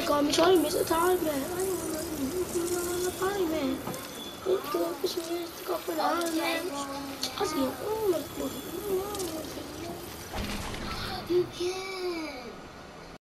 They call me Charlie, Mr. Tally Man. I don't know, party man. Let's go, push me in, stick up for the island, man. I see him, oh, let's go. You can't.